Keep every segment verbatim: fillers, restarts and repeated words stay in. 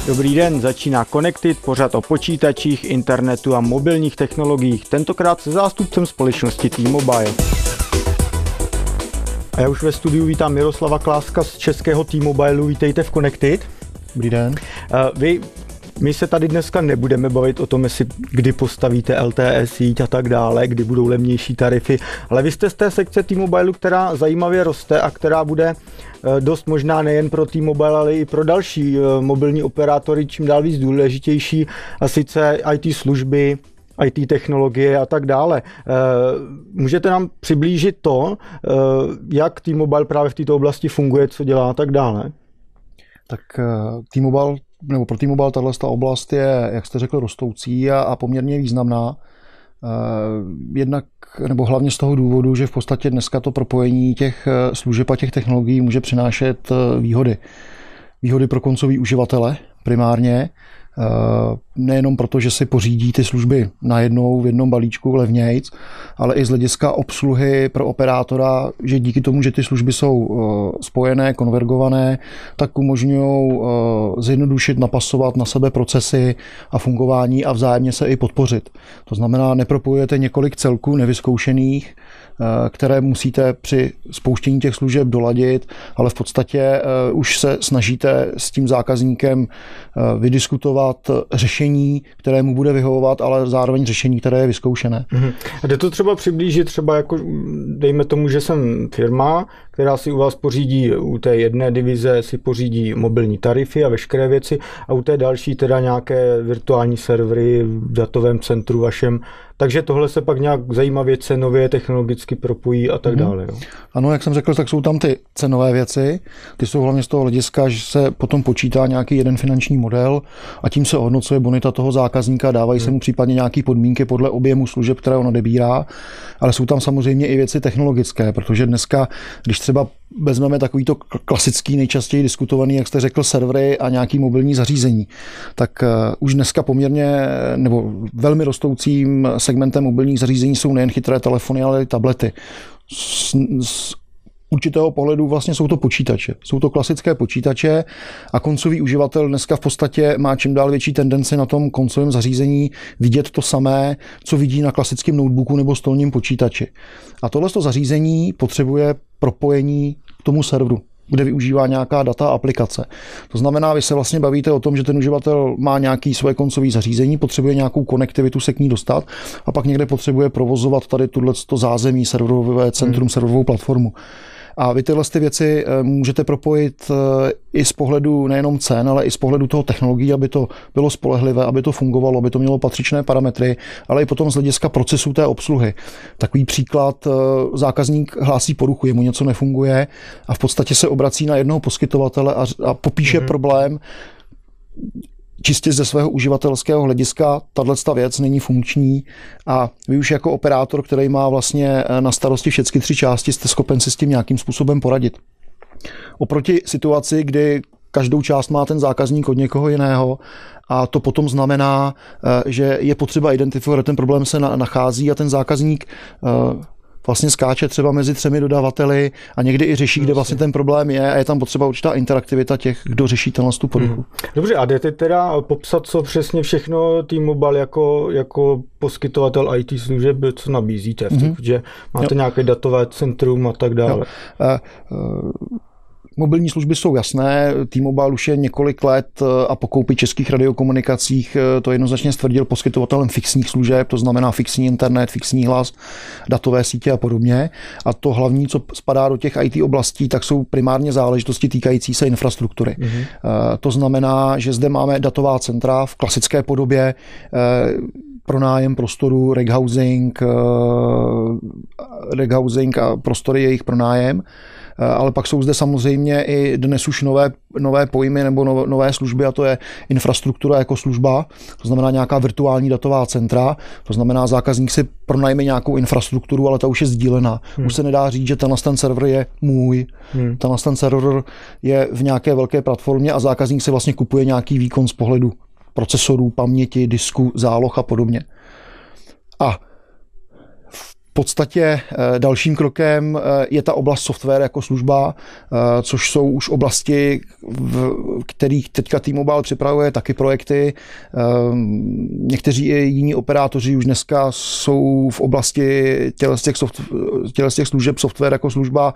Dobrý den, začíná Connected, pořad o počítačích, internetu a mobilních technologiích, tentokrát se zástupcem společnosti T-Mobile. A já už ve studiu vítám Miroslava Kláska z českého T-Mobileu, vítejte v Connected. Dobrý den. Vy, my se tady dneska nebudeme bavit o tom, jestli kdy postavíte L T E síť a tak dále, kdy budou levnější tarify, ale vy jste z té sekce T-Mobileu, která zajímavě roste a která bude dost možná nejen pro T-Mobile, ale i pro další mobilní operátory čím dál víc důležitější, a sice I T služby, I T technologie a tak dále. Můžete nám přiblížit to, jak T-Mobile právě v této oblasti funguje, co dělá a tak dále? Tak T-Mobile, nebo pro T-Mobile tato oblast je, jak jste řekl, rostoucí a, a poměrně významná. Jednak, nebo hlavně z toho důvodu, že v podstatě dneska to propojení těch služeb a těch technologií může přinášet výhody. Výhody pro koncový uživatele primárně, nejenom proto, že si pořídí ty služby najednou v jednom balíčku levnějc, ale i z hlediska obsluhy pro operátora, že díky tomu, že ty služby jsou spojené, konvergované, tak umožňují zjednodušit, napasovat na sebe procesy a fungování a vzájemně se i podpořit. To znamená, nepropojujete několik celků nevyzkoušených, které musíte při spouštění těch služeb doladit, ale v podstatě už se snažíte s tím zákazníkem vydiskutovat řešení, které mu bude vyhovovat, ale zároveň řešení, které je vyzkoušené. Mhm. A jde to třeba přiblížit, třeba jako dejme tomu, že jsem firma, která si u vás pořídí, u té jedné divize si pořídí mobilní tarify a veškeré věci a u té další teda nějaké virtuální servery v datovém centru vašem. Takže tohle se pak nějak zajímavě cenově, technologicky propojí a tak mm. dále. Jo? Ano, jak jsem řekl, tak jsou tam ty cenové věci. Ty jsou hlavně z toho hlediska, že se potom počítá nějaký jeden finanční model a tím se hodnocuje bonita toho zákazníka, dávají mm. se mu případně nějaké podmínky podle objemu služeb, které on odebírá, ale jsou tam samozřejmě i věci technologické, protože dneska, když třeba vezmeme takovýto klasický, nejčastěji diskutovaný, jak jste řekl, servery a nějaký mobilní zařízení, tak už dneska poměrně nebo velmi rostoucím segmentem mobilních zařízení jsou nejen chytré telefony, ale i tablety. Z, z určitého pohledu vlastně jsou to počítače. Jsou to klasické počítače a koncový uživatel dneska v podstatě má čím dál větší tendenci na tom koncovém zařízení vidět to samé, co vidí na klasickém notebooku nebo stolním počítači. A tohleto zařízení potřebuje propojení k tomu serveru, kde využívá nějaká data a aplikace. To znamená, vy se vlastně bavíte o tom, že ten uživatel má nějaké svoje koncové zařízení, potřebuje nějakou konektivitu se k ní dostat a pak někde potřebuje provozovat tady tohleto zázemí, serverové centrum, hmm. serverovou platformu. A vy tyhle ty věci můžete propojit i z pohledu nejenom cen, ale i z pohledu toho technologií, aby to bylo spolehlivé, aby to fungovalo, aby to mělo patřičné parametry, ale i potom z hlediska procesu té obsluhy. Takový příklad, zákazník hlásí poruchu, jemu něco nefunguje a v podstatě se obrací na jednoho poskytovatele a, a popíše mm-hmm. problém. Čistě ze svého uživatelského hlediska tato věc není funkční a vy už jako operátor, který má vlastně na starosti všechny tři části, jste schopen si s tím nějakým způsobem poradit. Oproti situaci, kdy každou část má ten zákazník od někoho jiného a to potom znamená, že je potřeba identifikovat, že ten problém se nachází a ten zákazník vlastně skáče třeba mezi třemi dodavateli a někdy i řeší, kde vlastně ten problém je a je tam potřeba určitá interaktivita těch, kdo řeší tenhle tu poruchu. Dobře, a jdete teda popsat, co přesně všechno T-Mobile jako, jako poskytovatel I T služeb, co nabízíte, mm-hmm. že máte jo. nějaké datové centrum a tak dále. Uh, uh, Mobilní služby jsou jasné, T-Mobile už je několik let a po koupi Českých radiokomunikacích to jednoznačně stvrdil poskytovatelem fixních služeb, to znamená fixní internet, fixní hlas, datové sítě a podobně. A to hlavní, co spadá do těch I T oblastí, tak jsou primárně záležitosti týkající se infrastruktury. Mm-hmm. To znamená, že zde máme datová centra v klasické podobě, pronájem prostoru, reghousing, reghousing a prostory jejich pronájem. Ale pak jsou zde samozřejmě i dnes už nové, nové pojmy nebo nové služby a to je infrastruktura jako služba, to znamená nějaká virtuální datová centra, to znamená zákazník si pronajme nějakou infrastrukturu, ale ta už je sdílená. Hmm. Už se nedá říct, že tenhle ten server je můj, hmm. tenhle ten server je v nějaké velké platformě a zákazník si vlastně kupuje nějaký výkon z pohledu procesorů, paměti, disku, záloh a podobně. A podstatě dalším krokem je ta oblast software jako služba, což jsou už oblasti, v kterých teďka T-Mobile připravuje taky projekty. Někteří i jiní operátoři už dneska jsou v oblasti těchto těch služeb software jako služba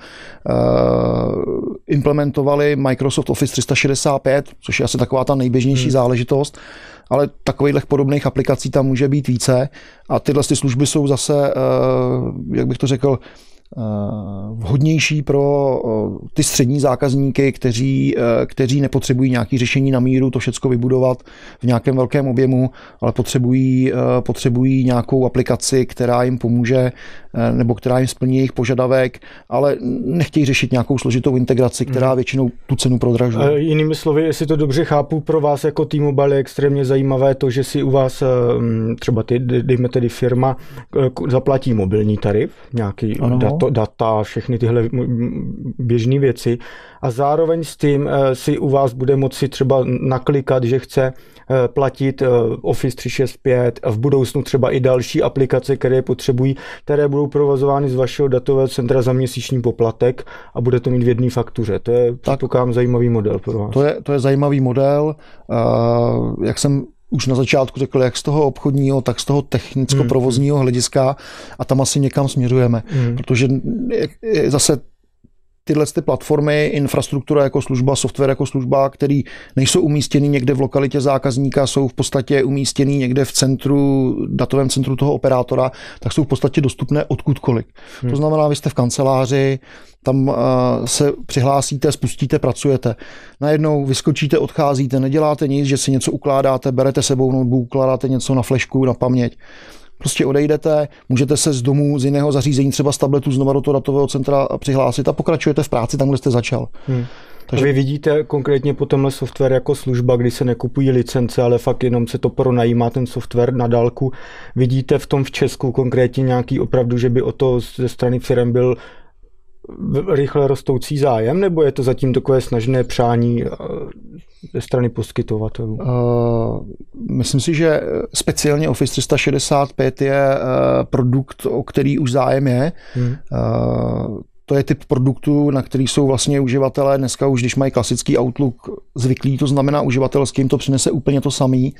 implementovali Microsoft Office tři sta šedesát pět, což je asi taková ta nejběžnější hmm. záležitost. Ale takových podobných aplikací tam může být více a tyhle ty služby jsou zase, jak bych to řekl, vhodnější pro ty střední zákazníky, kteří, kteří nepotřebují nějaké řešení na míru, to všechno vybudovat v nějakém velkém objemu, ale potřebují, potřebují nějakou aplikaci, která jim pomůže nebo která jim splní jejich požadavek, ale nechtějí řešit nějakou složitou integraci, která většinou tu cenu prodražuje. Jinými slovy, jestli to dobře chápu, pro vás jako T-Mobile je extrémně zajímavé to, že si u vás třeba ty, dejme tedy firma, zaplatí mobilní tarif, nějaký dato, data, všechny tyhle běžné věci a zároveň s tím si u vás bude moci třeba naklikat, že chce platit Office tři sta šedesát pět a v budoucnu třeba i další aplikace, které potřebují, které budou provozovány z vašeho datového centra za měsíční poplatek a bude to mít v jedné faktuře. To je, předpokládám, zajímavý model pro vás. To je, to je zajímavý model. Uh, jak jsem už na začátku řekl, jak z toho obchodního, tak z toho technicko-provozního hlediska a tam asi někam směřujeme, hmm. protože zase tyhle ty platformy, infrastruktura jako služba, software jako služba, který nejsou umístěný někde v lokalitě zákazníka, jsou v podstatě umístěný někde v centru, datovém centru toho operátora, tak jsou v podstatě dostupné odkudkoliv. Hmm. To znamená, vy jste v kanceláři, tam uh, se přihlásíte, spustíte, pracujete. Najednou vyskočíte, odcházíte, neděláte nic, že si něco ukládáte, berete sebou notebook, ukládáte něco na flešku, na paměť. Prostě odejdete, můžete se z domu, z jiného zařízení, třeba z tabletu, znova do toho datového centra přihlásit a pokračujete v práci tam, kde jste začal. Hmm. Takže vy vidíte konkrétně po tomhle software jako služba, kdy se nekupují licence, ale fakt jenom se to pronajímá ten software na dálku. Vidíte v tom v Česku konkrétně nějaký opravdu, že by o to ze strany firem byl rychle rostoucí zájem, nebo je to zatím takové snažné přání ze strany poskytovatelů? Uh, myslím si, že speciálně Office tři sta šedesát pět je uh, produkt, o který už zájem je. Hmm. Uh, to je typ produktu, na který jsou vlastně uživatelé dneska už, když mají klasický Outlook zvyklý, to znamená uživatelským, to přinese úplně to samý.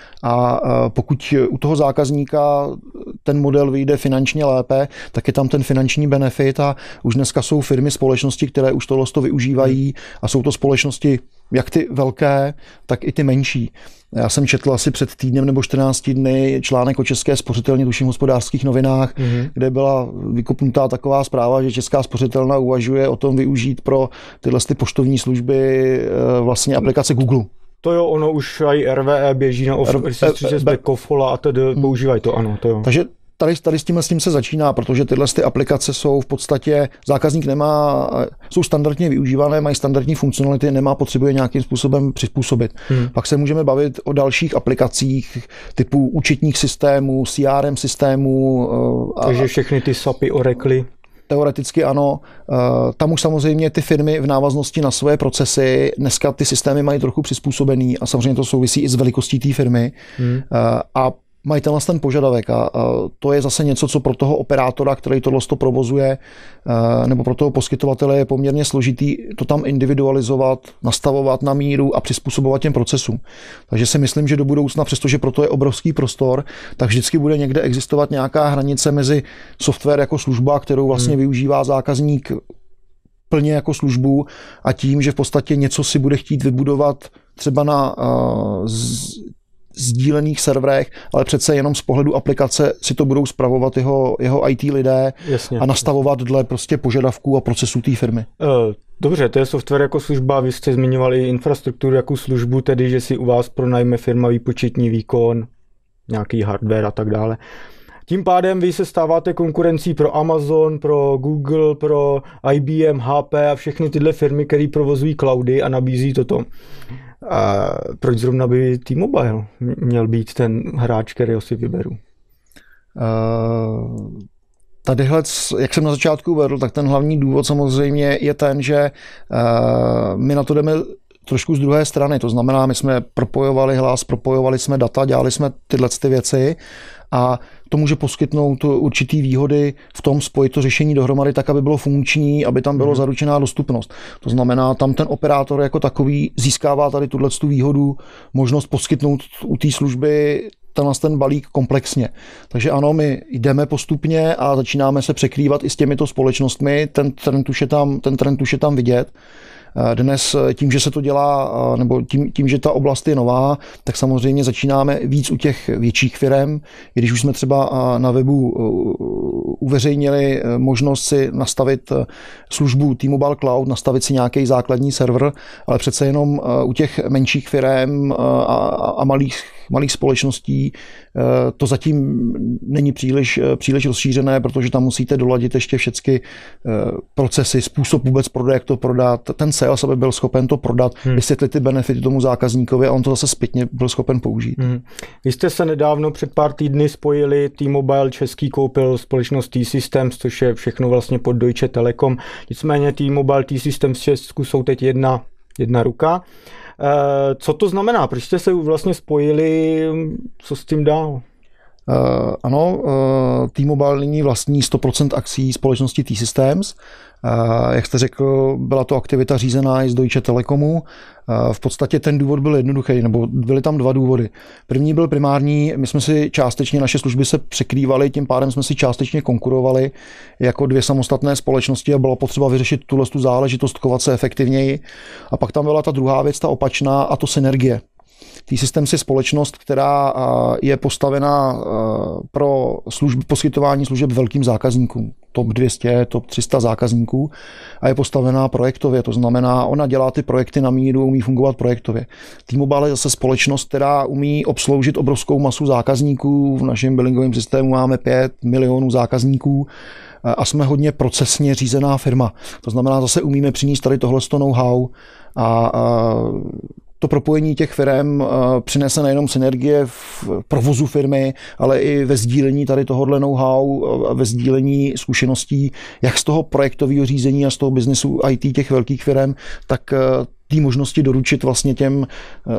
A pokud u toho zákazníka ten model vyjde finančně lépe, tak je tam ten finanční benefit a už dneska jsou firmy, společnosti, které už tohle to využívají a jsou to společnosti jak ty velké, tak i ty menší. Já jsem četl asi před týdnem nebo čtrnácti dny článek o České spořitelně, tuším v Hospodářských novinách, mm-hmm. kde byla vykopnutá taková zpráva, že Česká spořitelna uvažuje o tom využít pro tyhle ty poštovní služby vlastně aplikace Google. To jo, ono už i R V E běží na Office tři sta šedesát pět, Kofola a tedy hmm. používají to, ano, to jo. Takže tady, tady s tím s tím se začíná, protože tyhle ty aplikace jsou v podstatě, zákazník nemá, jsou standardně využívané, mají standardní funkcionality, nemá potřebuje nějakým způsobem přizpůsobit. Hmm. Pak se můžeme bavit o dalších aplikacích typu účetních systémů, C R M systémů. Takže všechny ty SAPy, Oracly. Teoreticky ano. Tam už samozřejmě ty firmy v návaznosti na svoje procesy, dneska ty systémy mají trochu přizpůsobený a samozřejmě to souvisí i s velikostí té firmy. Hmm. A mají tenhle ten požadavek a to je zase něco, co pro toho operátora, který tohle to provozuje, nebo pro toho poskytovatele je poměrně složitý to tam individualizovat, nastavovat na míru a přizpůsobovat těm procesům. Takže si myslím, že do budoucna, přestože proto je obrovský prostor, tak vždycky bude někde existovat nějaká hranice mezi software jako služba, kterou vlastně hmm. využívá zákazník plně jako službu a tím, že v podstatě něco si bude chtít vybudovat třeba na uh, z, sdílených serverech, ale přece jenom z pohledu aplikace si to budou spravovat jeho, jeho í té lidé. Jasně, a nastavovat dle prostě požadavků a procesů té firmy. Dobře, to je software jako služba, vy jste zmiňovali infrastrukturu jako službu, tedy že si u vás pronajme firma výpočetní výkon, nějaký hardware a tak dále. Tím pádem vy se stáváte konkurencí pro Amazon, pro Google, pro I B M, H P a všechny tyhle firmy, které provozují cloudy a nabízí toto. A proč zrovna by T-Mobile měl být ten hráč, kterého si vyberu? Uh, tadyhle, jak jsem na začátku uvedl, tak ten hlavní důvod samozřejmě je ten, že uh, my na to jdeme trošku z druhé strany. To znamená, my jsme propojovali hlas, propojovali jsme data, dělali jsme tyhle ty věci a to může poskytnout určitý výhody v tom spojit to řešení dohromady tak, aby bylo funkční, aby tam bylo mm. zaručená dostupnost. To znamená, tam ten operátor jako takový získává tady tuto výhodu, možnost poskytnout u té služby tenhle ten balík komplexně. Takže ano, my jdeme postupně a začínáme se překrývat i s těmito společnostmi. Ten trend už je tam, ten trend už je tam vidět. Dnes tím, že se to dělá, nebo tím, tím, že ta oblast je nová, tak samozřejmě začínáme víc u těch větších firem. I když už jsme třeba na webu uveřejnili možnost si nastavit službu T-Mobile Cloud, nastavit si nějaký základní server, ale přece jenom u těch menších firem a, a malých, malých společností to zatím není příliš, příliš rozšířené, protože tam musíte doladit ještě všechny procesy, způsob vůbec prodeje, jak to prodat, ten sales, aby byl schopen to prodat, hmm. vysvětlit ty benefity tomu zákazníkovi a on to zase zpětně byl schopen použít. Hmm. Vy jste se nedávno před pár týdny spojili, T-Mobile český koupil společnost T-Systems, což je všechno vlastně pod Deutsche Telekom. Nicméně T-Mobile, T-Systems v Česku jsou teď jedna, jedna ruka. Co to znamená? Proč jste se vlastně spojili? Co s tím dál? Uh, ano, uh, T-Mobile nyní vlastní sto procent akcí společnosti T-Systems. Uh, jak jste řekl, byla to aktivita řízená i z Deutsche Telekomu. Uh, v podstatě ten důvod byl jednoduchý, nebo byly tam dva důvody. První byl primární, my jsme si částečně, naše služby se překrývaly, tím pádem jsme si částečně konkurovali jako dvě samostatné společnosti a bylo potřeba vyřešit tuhle tu záležitost, chovat se efektivněji. A pak tam byla ta druhá věc, ta opačná, a to synergie. T-Systems je společnost, která je postavená pro služby, poskytování služeb velkým zákazníkům. top dvě stě, top tři sta zákazníků a je postavená projektově. To znamená, ona dělá ty projekty na míru, umí fungovat projektově. T-Mobile je zase společnost, která umí obsloužit obrovskou masu zákazníků. V našem billingovém systému máme pět milionů zákazníků a jsme hodně procesně řízená firma. To znamená, zase umíme přinést tady tohle know-how a, a to propojení těch firm přinese nejenom synergie v provozu firmy, ale i ve sdílení tady tohohle know-how, ve sdílení zkušeností, jak z toho projektového řízení a z toho biznesu í té těch velkých firm, tak té možnosti doručit vlastně těm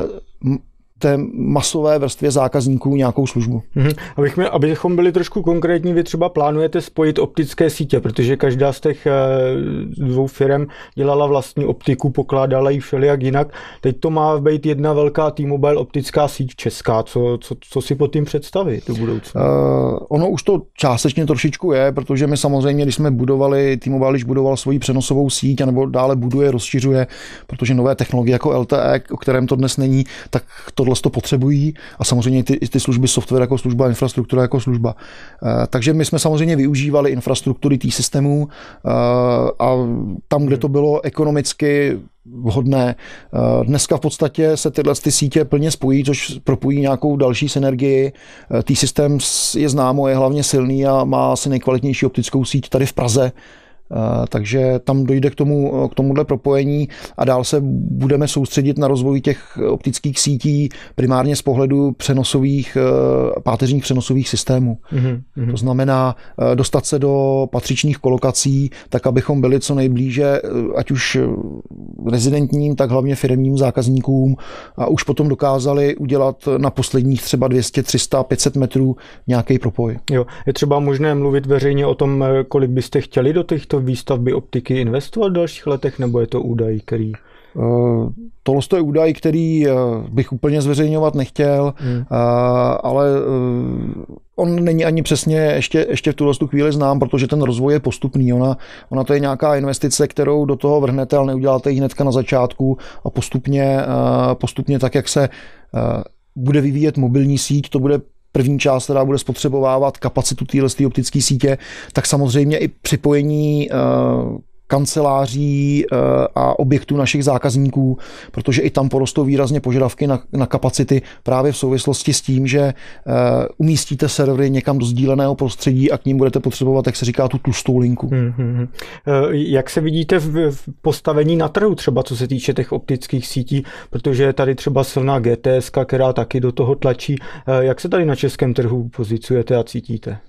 té masové vrstvě zákazníků nějakou službu. Mm-hmm. Abychom, abychom byli trošku konkrétní, vy třeba plánujete spojit optické sítě, protože každá z těch dvou firm dělala vlastní optiku, pokládala ji všelijak jinak. Teď to má být jedna velká T-Mobile optická síť česká. Co, co, co si pod tím představit do budoucna? Uh, ono už to částečně trošičku je, protože my samozřejmě, když jsme budovali, T-Mobile když budoval svoji přenosovou síť, nebo dále buduje, rozšiřuje, protože nové technologie jako L T E, o kterém to dnes není, tak to to potřebují a samozřejmě ty, ty služby software jako služba, infrastruktura jako služba. E, takže my jsme samozřejmě využívali infrastruktury T-systemů e, a tam, kde to bylo ekonomicky vhodné. E, dneska v podstatě se tyhle ty sítě plně spojí, což propojí nějakou další synergii. E, T-Systems je známo, je hlavně silný a má asi nejkvalitnější optickou síť tady v Praze. Uh, takže tam dojde k tomu, k tomuhle propojení a dál se budeme soustředit na rozvoj těch optických sítí primárně z pohledu přenosových, uh, páteřních přenosových systémů. Mm-hmm. To znamená uh, dostat se do patřičných kolokací, tak abychom byli co nejblíže, ať už rezidentním, tak hlavně firemním zákazníkům a už potom dokázali udělat na posledních třeba dvě stě, tři sta, pět set metrů nějaký propoj. Jo, je třeba možné mluvit veřejně o tom, kolik byste chtěli do těchto výstavby optiky investovat v dalších letech, nebo je to údaj, který... Uh, tohle je údaj, který uh, bych úplně zveřejňovat nechtěl, hmm. uh, ale uh, on není ani přesně ještě, ještě v tuhle chvíli znám, protože ten rozvoj je postupný. Ona, ona to je nějaká investice, kterou do toho vrhnete, ale neuděláte ji hnedka na začátku a postupně, uh, postupně tak, jak se uh, bude vyvíjet mobilní síť, to bude první část, která bude spotřebovávat kapacitu téhle optické sítě, tak samozřejmě i připojení uh, kanceláří uh, a objektů našich zákazníků, protože i tam porostou výrazně požadavky na, na kapacity právě v souvislosti s tím, že uh, umístíte servery někam do sdíleného prostředí a k ním budete potřebovat, jak se říká, tu tlustou linku. Hmm, hmm, hmm. Jak se vidíte v, v postavení na trhu třeba, co se týče těch optických sítí, protože je tady třeba silná G T S, která taky do toho tlačí. Jak se tady na českém trhu pozicujete a cítíte?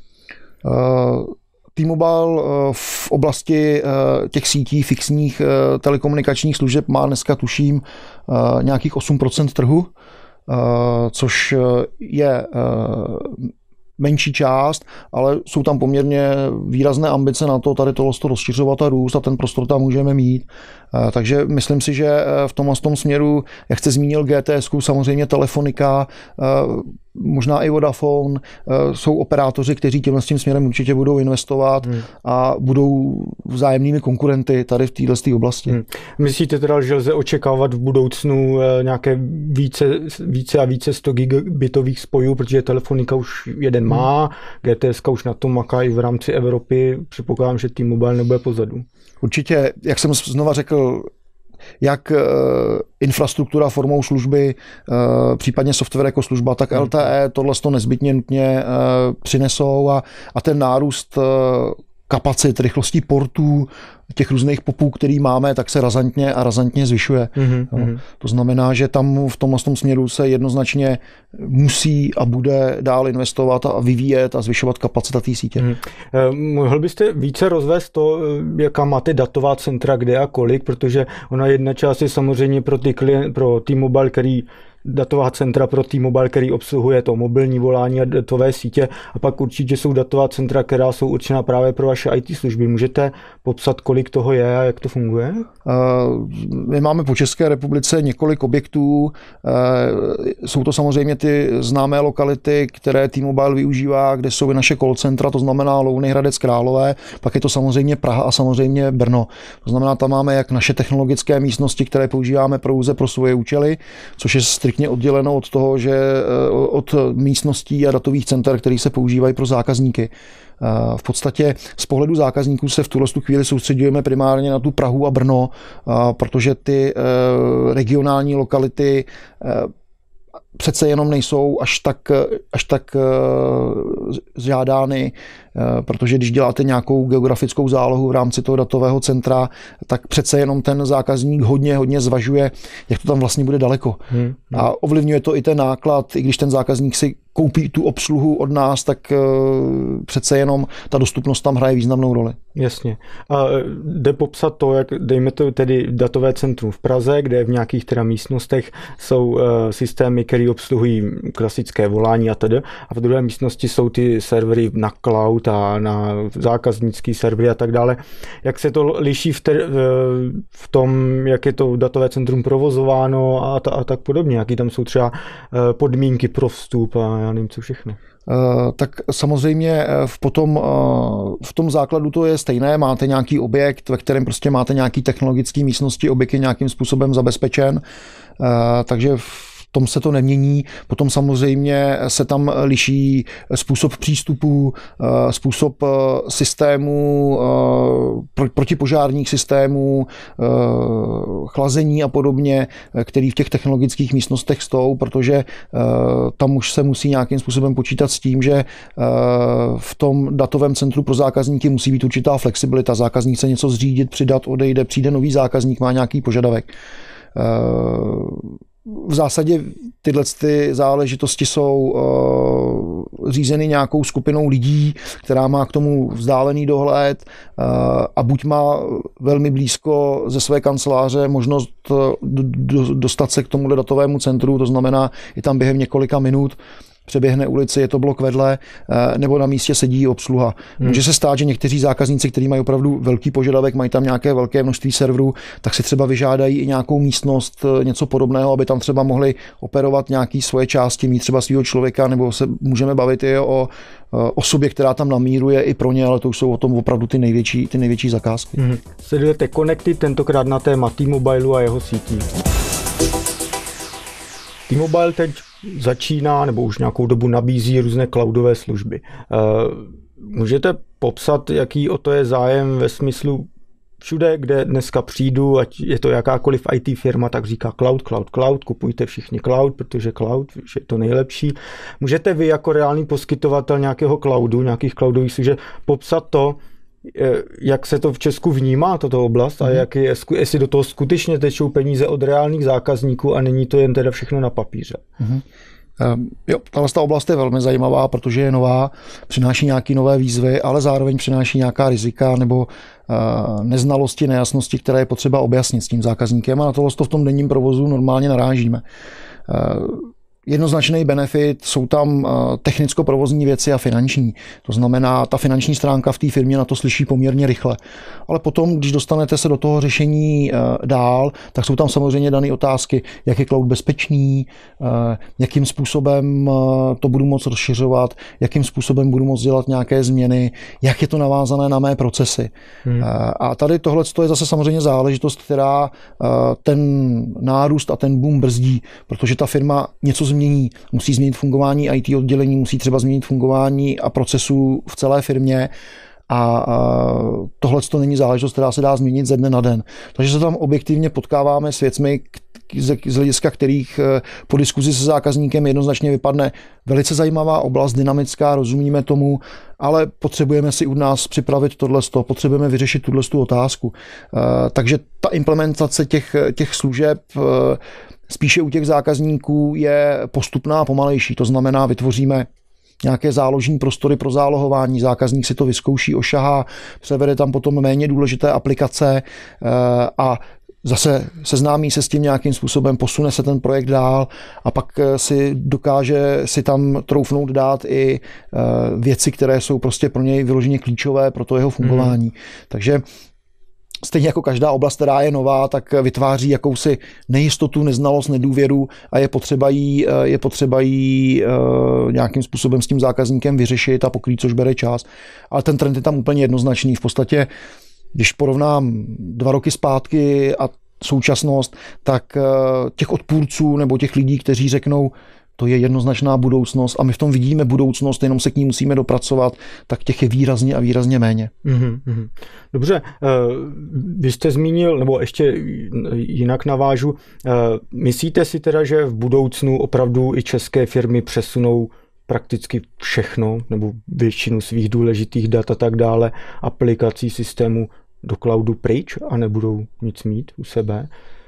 Uh, T-Mobile v oblasti těch sítí fixních telekomunikačních služeb má dneska, tuším, nějakých osm procent trhu, což je menší část, ale jsou tam poměrně výrazné ambice na to tady tohle rozšiřovat a růst a ten prostor tam můžeme mít. Takže myslím si, že v tomhle tom směru, jak jste zmínil G T S, samozřejmě Telefonika, možná i Vodafone, jsou operátoři, kteří tímhle s tím směrem určitě budou investovat hmm. a budou vzájemnými konkurenty tady v této oblasti. Hmm. Myslíte teda, že lze očekávat v budoucnu nějaké více, více a více sto gigabitových spojů, protože Telefonika už jeden hmm. má, G T S už na tom maká i v rámci Evropy, předpokládám, že T-Mobile nebude pozadu. Určitě, jak jsem znova řekl, jak infrastruktura formou služby, případně software jako služba, tak L T E tohle to nezbytně nutně přinesou a, a ten nárůst kapacit, rychlostí portů, těch různých popů, který máme, tak se razantně a razantně zvyšuje. Mm-hmm. No, to znamená, že tam v tomhle tom směru se jednoznačně musí a bude dál investovat a vyvíjet a zvyšovat kapacita té sítě. Mm-hmm. Mohl byste více rozvést to, jaká máte datová centra, kde a kolik, protože ona jedna část je samozřejmě pro ty klient, pro T-Mobile, který datová centra pro T-Mobile, který obsluhuje to mobilní volání a datové sítě, a pak určitě jsou datová centra, která jsou určená právě pro vaše í té služby. Můžete popsat, kolik toho je a jak to funguje? My máme po České republice několik objektů. Jsou to samozřejmě ty známé lokality, které T-Mobile využívá, kde jsou i naše call centra, to znamená Louny, Hradec Králové, pak je to samozřejmě Praha a samozřejmě Brno. To znamená, tam máme jak naše technologické místnosti, které používáme pouze pro svoje účely, což je striktně odděleno od toho, že od místností a datových center, které se používají pro zákazníky. V podstatě z pohledu zákazníků se v tuhle chvíli soustředujeme primárně na tu Prahu a Brno, protože ty regionální lokality přece jenom nejsou až tak, až tak žádány, protože když děláte nějakou geografickou zálohu v rámci toho datového centra, tak přece jenom ten zákazník hodně, hodně zvažuje, jak to tam vlastně bude daleko. Hmm, hmm. A ovlivňuje to i ten náklad, i když ten zákazník si koupí tu obsluhu od nás, tak přece jenom ta dostupnost tam hraje významnou roli. Jasně. A jde popsat to, jak dejme to tedy datové centrum v Praze, kde v nějakých teda místnostech jsou systémy, které obsluhují klasické volání a tedy. A v druhé místnosti jsou ty servery na cloud a na zákaznický servery a tak dále. Jak se to liší v, te, v tom, jak je to datové centrum provozováno a, ta, a tak podobně? Jaký tam jsou třeba podmínky pro vstup a já nevím, co všechno. Uh, tak samozřejmě v, potom, uh, v tom základu to je stejné, máte nějaký objekt, ve kterém prostě máte nějaký technologický místnosti, objekt je nějakým způsobem zabezpečen, uh, takže v tom se to nemění. Potom samozřejmě se tam liší způsob přístupu, způsob systému, protipožárních systémů, chlazení a podobně, který v těch technologických místnostech jsou, protože tam už se musí nějakým způsobem počítat s tím, že v tom datovém centru pro zákazníky musí být určitá flexibilita. Zákazník chce něco zřídit, přidat, odejde, přijde nový zákazník, má nějaký požadavek. V zásadě tyhle ty záležitosti jsou uh, řízeny nějakou skupinou lidí, která má k tomu vzdálený dohled uh, a buď má velmi blízko ze své kanceláře možnost do, do, dostat se k tomuhle datovému centru, to znamená, je tam během několika minut, přeběhne ulici, je to blok vedle, nebo na místě sedí obsluha. Hmm. Může se stát, že někteří zákazníci, kteří mají opravdu velký požadavek, mají tam nějaké velké množství serverů, tak si třeba vyžádají i nějakou místnost, něco podobného, aby tam třeba mohli operovat nějaké svoje části, mít třeba svého člověka, nebo se můžeme bavit i o osobě, která tam namíruje i pro ně, ale to už jsou o tom opravdu ty největší, ty největší zakázky. Hmm. Sledujete Connected, tentokrát na téma T-Mobileu a jeho sítí. T-Mobile teď začíná, nebo už nějakou dobu nabízí různé cloudové služby. Můžete popsat, jaký o to je zájem ve smyslu všude, kde dneska přijdu, ať je to jakákoliv í té firma, tak říká cloud, cloud, cloud, kupujte všichni cloud, protože cloud je to nejlepší. Můžete vy jako reálný poskytovatel nějakého cloudu, nějakých cloudových služeb popsat to, jak se to v Česku vnímá, tato oblast, a jak je, jestli do toho skutečně tečou peníze od reálných zákazníků a není to jen teda všechno na papíře. Mm-hmm. Um, jo, tahle oblast je velmi zajímavá, protože je nová, přináší nějaké nové výzvy, ale zároveň přináší nějaká rizika nebo uh, neznalosti, nejasnosti, které je potřeba objasnit s tím zákazníkem, a na tohle v tom denním provozu normálně narážíme. Uh, jednoznačný benefit, jsou tam technicko-provozní věci a finanční. To znamená, ta finanční stránka v té firmě na to slyší poměrně rychle. Ale potom, když dostanete se do toho řešení dál, tak jsou tam samozřejmě dané otázky, jak je cloud bezpečný, jakým způsobem to budu moct rozšiřovat, jakým způsobem budu moct dělat nějaké změny, jak je to navázané na mé procesy. Hmm. A tady tohle je zase samozřejmě záležitost, která ten nárůst a ten boom brzdí, protože ta firma něco změní. Musí změnit fungování í té oddělení, musí třeba změnit fungování a procesů v celé firmě a tohle to není záležitost, která se dá změnit ze dne na den. Takže se tam objektivně potkáváme s věcmi, z hlediska kterých po diskuzi se zákazníkem jednoznačně vypadne velice zajímavá oblast, dynamická, rozumíme tomu, ale potřebujeme si u nás připravit tohleto, potřebujeme vyřešit tuto otázku. Takže ta implementace těch, těch služeb spíše u těch zákazníků je postupná a pomalejší. To znamená, vytvoříme nějaké záložní prostory pro zálohování, zákazník si to vyzkouší, ošahá, převede tam potom méně důležité aplikace a zase seznámí se s tím nějakým způsobem, posune se ten projekt dál a pak si dokáže si tam troufnout dát i věci, které jsou prostě pro něj vyloženě klíčové pro to jeho fungování. Mm. Takže stejně jako každá oblast, která je nová, tak vytváří jakousi nejistotu, neznalost, nedůvěru a je potřeba jí, je potřeba jí nějakým způsobem s tím zákazníkem vyřešit a pokrýt, což bere čas. Ale ten trend je tam úplně jednoznačný. V podstatě, když porovnám dva roky zpátky a současnost, tak těch odpůrců nebo těch lidí, kteří řeknou, to je jednoznačná budoucnost a my v tom vidíme budoucnost, jenom se k ní musíme dopracovat, tak těch je výrazně a výrazně méně. Mm-hmm. Dobře, vy jste zmínil, nebo ještě jinak navážu, myslíte si teda, že v budoucnu opravdu i české firmy přesunou prakticky všechno, nebo většinu svých důležitých dat a tak dále, aplikací systému do cloudu pryč a nebudou nic mít u sebe?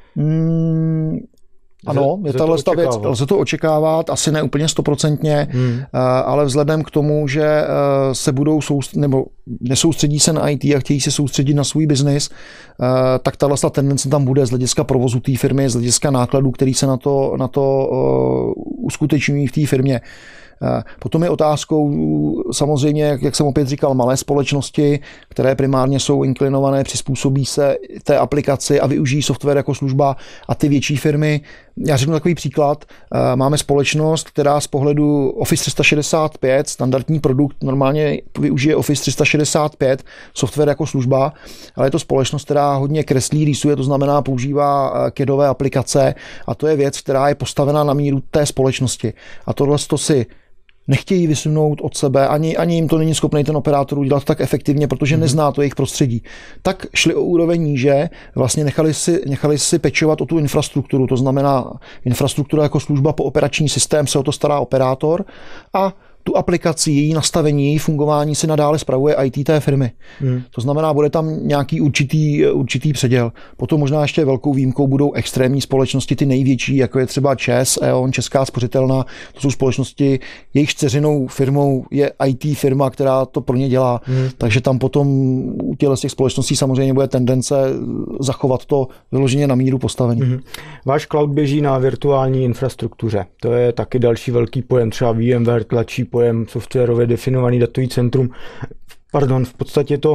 Mm. Ano, je tato věc, lze to očekávat, asi ne úplně stoprocentně, hmm. ale vzhledem k tomu, že se budou soustředit, nebo nesoustředí se na í té a chtějí se soustředit na svůj biznis, tak tato tendence tam bude z hlediska provozu té firmy, z hlediska nákladů, který se na to, na to uskutečňují v té firmě. Potom je otázkou samozřejmě, jak jsem opět říkal, malé společnosti, které primárně jsou inklinované, přizpůsobí se té aplikaci a využijí software jako služba a ty větší firmy. Já řeknu takový příklad. Máme společnost, která z pohledu Office tři sta šedesát pět, standardní produkt, normálně využije Office tři sta šedesát pět, software jako služba, ale je to společnost, která hodně kreslí, rýsuje, to znamená používá CADové aplikace a to je věc, která je postavená na míru té společnosti. A tohle to si nechtějí vysunout od sebe, ani, ani jim to není schopný ten operátor udělat tak efektivně, protože nezná to jejich prostředí. Tak šli o úroveň níže, vlastně nechali si, nechali si pečovat o tu infrastrukturu, to znamená infrastruktura jako služba po operační systém, se o to stará operátor a tu aplikaci, její nastavení, její fungování si nadále spravuje í té té firmy. Hmm. To znamená, bude tam nějaký určitý, určitý předěl. Potom možná ještě velkou výjimkou budou extrémní společnosti, ty největší, jako je třeba ČEZ, E O N, Česká spořitelna. To jsou společnosti, jejich dceřinou firmou je í té firma, která to pro ně dělá. Hmm. Takže tam potom u těchto těch společností samozřejmě bude tendence zachovat to vyloženě na míru postavení. Hmm. Váš cloud běží na virtuální infrastruktuře. To je taky další velký pojem. Třeba VMware tlačí pojem softwarově definovaný datový centrum. Pardon, v podstatě to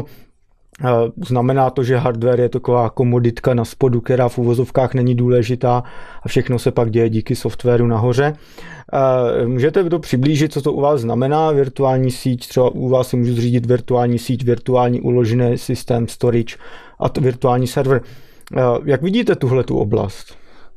znamená to, že hardware je taková komoditka na spodu, která v uvozovkách není důležitá a všechno se pak děje díky softwaru nahoře. Můžete to přiblížit, co to u vás znamená, virtuální síť, třeba u vás si můžu zřídit virtuální síť, virtuální uložený systém, storage a to virtuální server. Jak vidíte tuhletu oblast?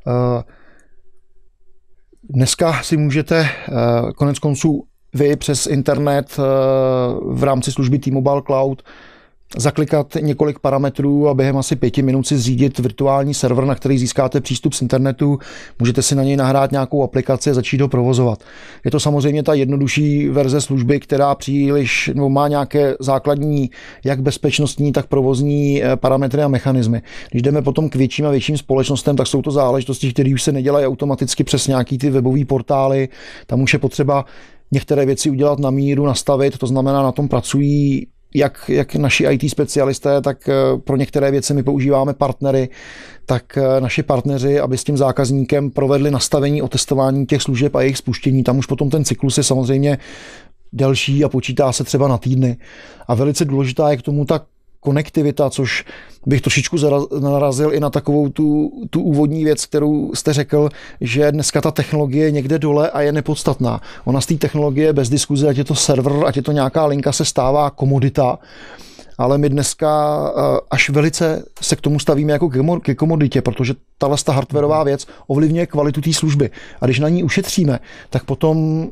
Dneska si můžete konec konců vy přes internet v rámci služby T-Mobile Cloud zaklikat několik parametrů a během asi pěti minut si zřídit virtuální server, na který získáte přístup z internetu. Můžete si na něj nahrát nějakou aplikaci a začít ho provozovat. Je to samozřejmě ta jednodušší verze služby, která příliš nebo má nějaké základní jak bezpečnostní, tak provozní parametry a mechanismy. Když jdeme potom k větším a větším společnostem, tak jsou to záležitosti, které už se nedělají automaticky přes nějaký ty webové portály. Tam už je potřeba některé věci udělat na míru, nastavit, to znamená, na tom pracují jak, jak naši í té specialisté, tak pro některé věci my používáme partnery, tak naši partneři, aby s tím zákazníkem provedli nastavení, otestování těch služeb a jejich spuštění. Tam už potom ten cyklus je samozřejmě delší a počítá se třeba na týdny. A velice důležitá je k tomu ta konektivita, což bych trošičku narazil i na takovou tu, tu úvodní věc, kterou jste řekl, že dneska ta technologie je někde dole a je nepodstatná. Ona z té technologie bez diskuze, ať je to server, ať je to nějaká linka, se stává komodita, ale my dneska až velice se k tomu stavíme jako ke komoditě, protože tahle ta hardwareová věc ovlivňuje kvalitu té služby. A když na ní ušetříme, tak potom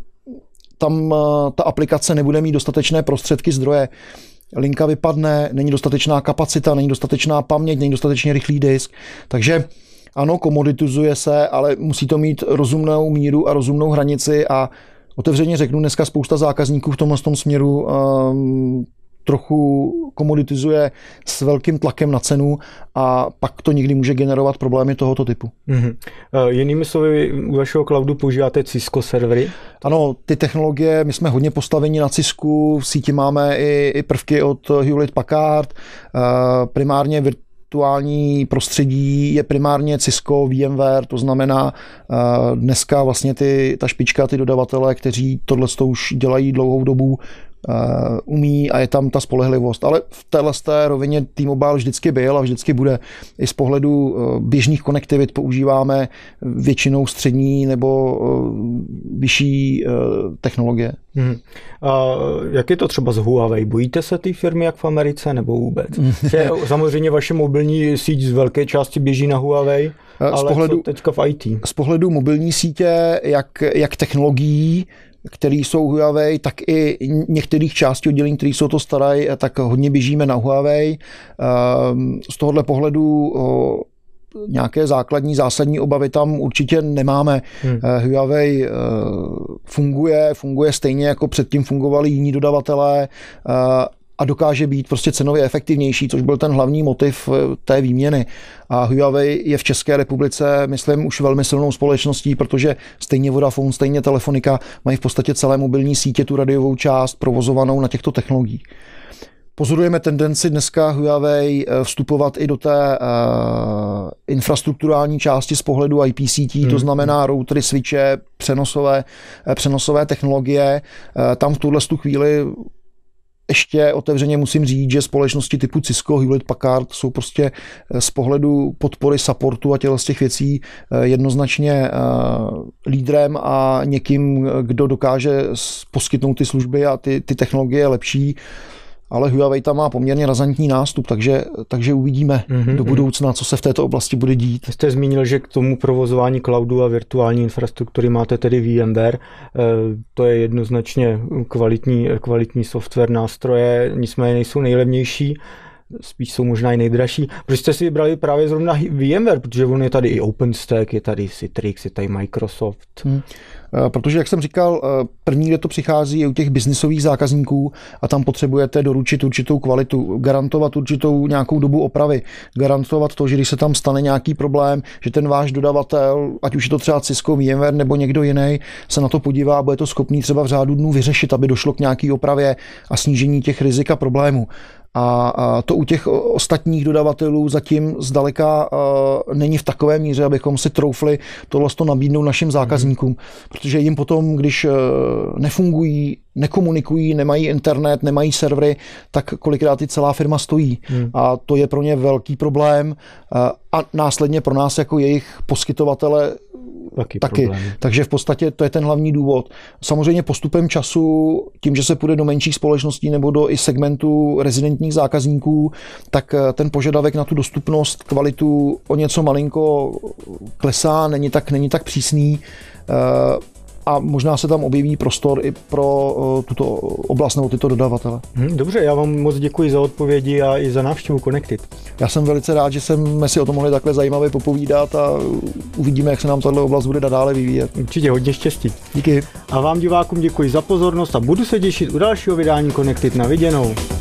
tam ta aplikace nebude mít dostatečné prostředky, zdroje. Linka vypadne, není dostatečná kapacita, není dostatečná paměť, není dostatečně rychlý disk. Takže ano, komoditizuje se, ale musí to mít rozumnou míru a rozumnou hranici a otevřeně řeknu, dneska spousta zákazníků v tomhle tom směru um, trochu komoditizuje s velkým tlakem na cenu a pak to někdy může generovat problémy tohoto typu. Mm-hmm. Uh, jinými slovy, u vašeho cloudu používáte Cisco servery? Ano, ty technologie, my jsme hodně postaveni na Cisku, v síti máme i, i prvky od Hewlett Packard, uh, primárně virtuální prostředí je primárně Cisco, VMware, to znamená uh, dneska vlastně ty, ta špička, ty dodavatelé, kteří tohle už dělají dlouhou dobu, Uh, umí a je tam ta spolehlivost. Ale v téhle rovině T-Mobile vždycky byl a vždycky bude. I z pohledu uh, běžných konektivit používáme většinou střední nebo uh, vyšší uh, technologie. Hmm. A jak je to třeba z Huawei? Bojíte se té firmy jak v Americe nebo vůbec? Že, samozřejmě vaše mobilní síť z velké části běží na Huawei, ale z pohledu, teďka v í té? Z pohledu mobilní sítě, jak, jak technologií, který jsou Huawei, tak i některých částí oddělení, které jsou to starají, tak hodně běžíme na Huawei. Z tohohle pohledu nějaké základní, zásadní obavy tam určitě nemáme. Hmm. Huawei funguje, funguje stejně jako předtím fungovali jiní dodavatelé a dokáže být prostě cenově efektivnější, což byl ten hlavní motiv té výměny. A Huawei je v České republice, myslím, už velmi silnou společností, protože stejně Vodafone, stejně Telefonika mají v podstatě celé mobilní sítě tu radiovou část provozovanou na těchto technologiích. Pozorujeme tendenci dneska Huawei vstupovat i do té uh, infrastrukturální části z pohledu í pé sítí, hmm. to znamená routery, switche, přenosové, přenosové technologie. Uh, tam v tuhle chvíli ještě otevřeně musím říct, že společnosti typu Cisco, Hewlett Packard jsou prostě z pohledu podpory, supportu a těchto z těch věcí jednoznačně lídrem a někým, kdo dokáže poskytnout ty služby a ty, ty technologie lepší. Ale Huawei tam má poměrně razantní nástup, takže, takže uvidíme mm-hmm. do budoucna, co se v této oblasti bude dít. Jste zmínil, že k tomu provozování cloudu a virtuální infrastruktury máte tedy VMware. To je jednoznačně kvalitní, kvalitní software, nástroje, nicméně nejsou nejlevnější, spíš jsou možná i nejdražší. Proč jste si vybrali právě zrovna VMware, protože on je tady i OpenStack, je tady Citrix, je tady Microsoft. Hmm. Protože, jak jsem říkal, první, kde to přichází, je u těch biznisových zákazníků a tam potřebujete doručit určitou kvalitu, garantovat určitou nějakou dobu opravy, garantovat to, že když se tam stane nějaký problém, že ten váš dodavatel, ať už je to třeba Cisco, VMware nebo někdo jiný, se na to podívá a bude to schopný třeba v řádu dnů vyřešit, aby došlo k nějaký opravě a snížení těch rizik a problémů. A to u těch ostatních dodavatelů zatím zdaleka uh, není v takové míře, abychom si troufli tohle nabídnout našim zákazníkům. Protože jim potom, když uh, nefungují, nekomunikují, nemají internet, nemají servery, tak kolikrát i celá firma stojí. Hmm. A to je pro ně velký problém uh, a následně pro nás jako jejich poskytovatele taky. taky. Takže v podstatě to je ten hlavní důvod. Samozřejmě postupem času, tím, že se půjde do menších společností nebo do i segmentu rezidentních zákazníků, tak ten požadavek na tu dostupnost, kvalitu o něco malinko klesá, není tak, není tak přísný. A možná se tam objeví prostor i pro tuto oblast nebo tyto dodavatele. Dobře, já vám moc děkuji za odpovědi a i za návštěvu Connected. Já jsem velice rád, že jsme si o tom mohli takhle zajímavě popovídat a uvidíme, jak se nám tato oblast bude nadále vyvíjet. Určitě, hodně štěstí. Díky. A vám divákům děkuji za pozornost a budu se těšit u dalšího vydání Connected. Na viděnou.